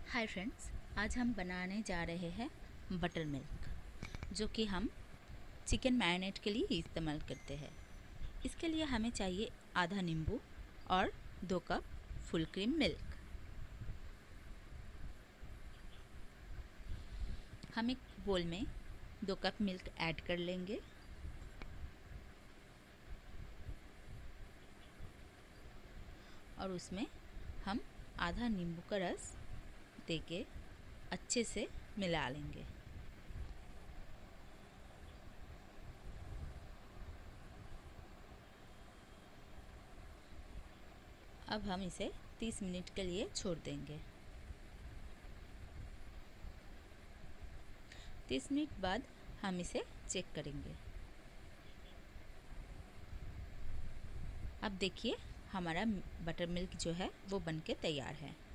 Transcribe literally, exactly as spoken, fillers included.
Hi friends, आज हम बनाने जा रहे हैं बटर मिल्क, जो कि हम चिकन मैरिनेट के लिए इस्तेमाल करते हैं। इसके लिए हमें चाहिए आधा नींबू और दो कप फुल क्रीम मिल्क। हम एक बोल में दो कप मिल्क ऐड कर लेंगे और उसमें हम आधा नींबू का रस देके अच्छे से मिला लेंगे। अब हम इसे तीस मिनट के लिए छोड़ देंगे। तीस मिनट बाद हम इसे चेक करेंगे। अब देखिए, हमारा बटर मिल्क जो है वो बनके तैयार है।